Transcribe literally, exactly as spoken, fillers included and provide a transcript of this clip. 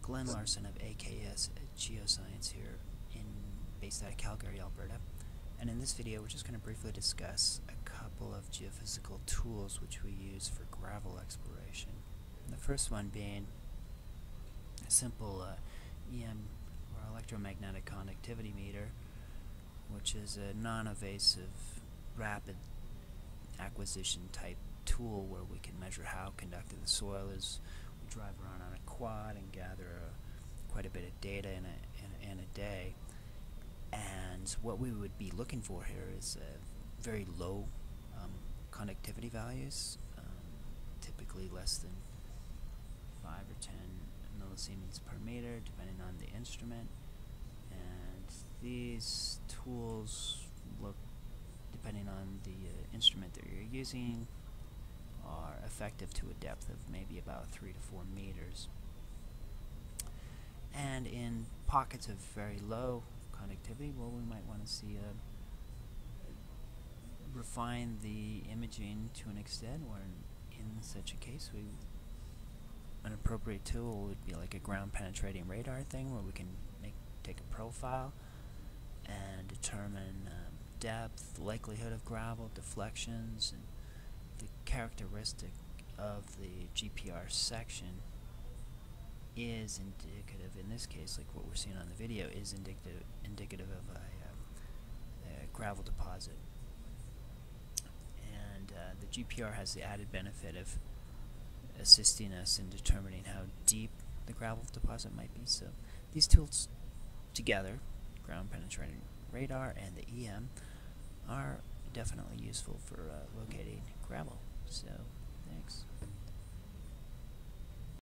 Glenn Larson of A K S Geoscience here, in based out of Calgary, Alberta. And in this video we're just going to briefly discuss a couple of geophysical tools which we use for gravel exploration. And the first one being a simple uh, E M or electromagnetic conductivity meter, which is a non-invasive rapid acquisition type tool where we can measure how conductive the soil is. We drive around on a quad and gather uh, quite a bit of data in a, in, a, in a day. And what we would be looking for here is uh, very low um, conductivity values, um, typically less than five or ten millisiemens per meter, depending on the instrument. And these tools look, depending on the uh, instrument that you're using, are effective to a depth of maybe about three to four meters. And in pockets of very low conductivity, well, we might want to see a refine the imaging to an extent where in, in such a case we an appropriate tool would be like a ground penetrating radar thing where we can make take a profile and determine um, depth, likelihood of gravel, deflections, and the characteristic of the G P R section is indicative, in this case, like what we're seeing on the video, is indicative indicative of a, uh, a gravel deposit. And uh, the G P R has the added benefit of assisting us in determining how deep the gravel deposit might be. So these tools together, ground penetrating radar and the E M, are definitely useful for uh, locating gravel. So thanks.